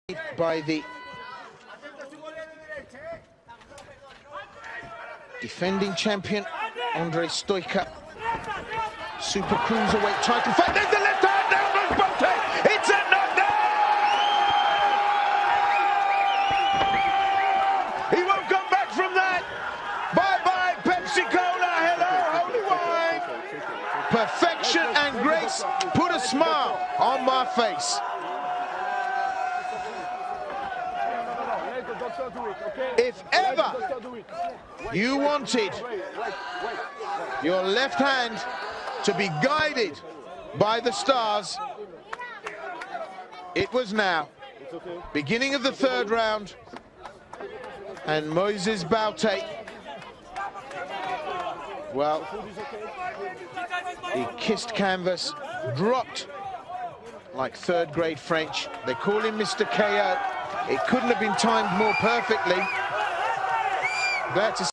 by the defending champion Andrei Stoica. Super cruiserweight title fight. There's the left hand down from Bote. It's a knockdown. He won't come back from that. Bye bye Pepsi Cola. Hello holy wine. Perfection and grace put a smile on my face. If ever you wanted your left hand to be guided by the stars, it was now. Beginning of the third round, and Moises Boute, well, he kissed canvas, dropped like third-grade French. They call him Mr. KO. It couldn't have been timed more perfectly. Glad to